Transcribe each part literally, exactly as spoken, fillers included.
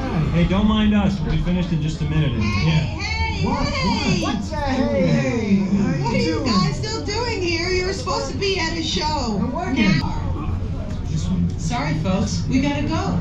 right. Hey, don't mind us. We'll be finished in just a minute. And, Hey, yeah. hey, What? hey! What? What's that? Hey, hey! How What are you doing? guys still doing here? You were supposed to be at a show. I'm working. Now. Sorry, folks. We gotta go.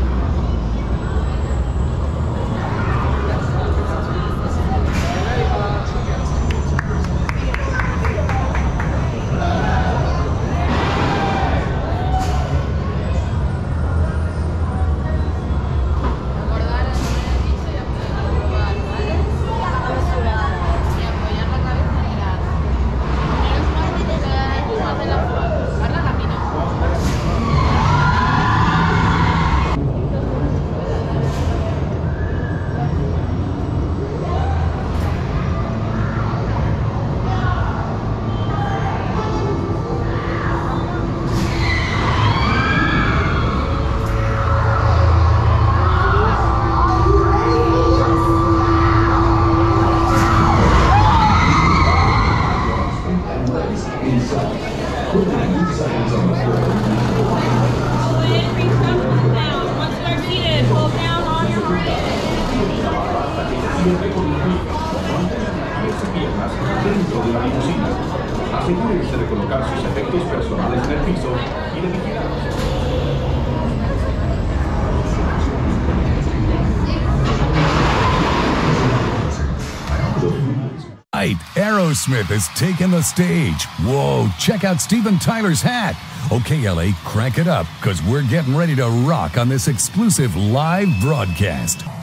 Asegúrense de colocar sus efectos personales en el piso y de vigilarlos. Right, Aerosmith has taken the stage. Whoa, check out Steven Tyler's hat. Okay, L A, crank it up, because we're getting ready to rock on this exclusive live broadcast.